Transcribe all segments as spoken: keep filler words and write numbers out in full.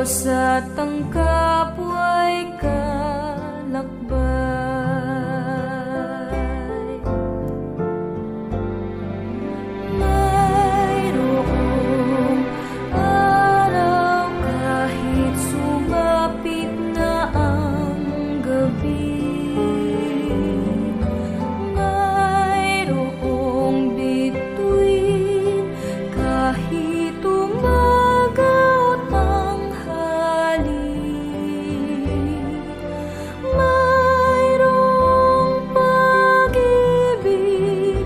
Diyos at ang kapwa'y kalakbay. Mayroong araw kahit sumapit na ang gabi. Mayroong bituin kahit umagaw tanghali. Mayroong pag-ibig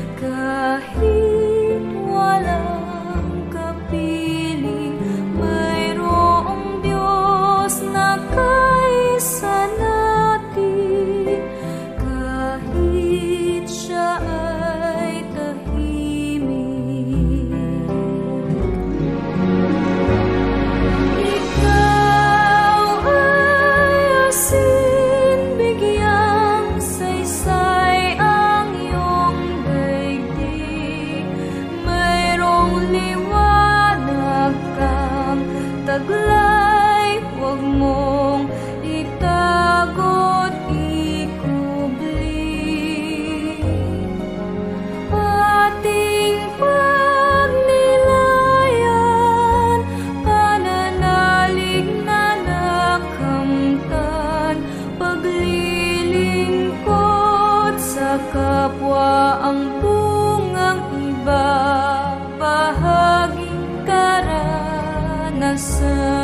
kahit walang kapiling. Mayroong Diyos na kaisa natin kahit Siya ay tahimik. Ikaw ay asin, bigyang saysay ang iyong daigdig. Mayroong liwanag kang taglay, huwag mong itago't ikubli. Ating pagnilayan, pananalig na nakamtan, paglilingkod sa kapwa ang bungang iba, bahaging karanasan.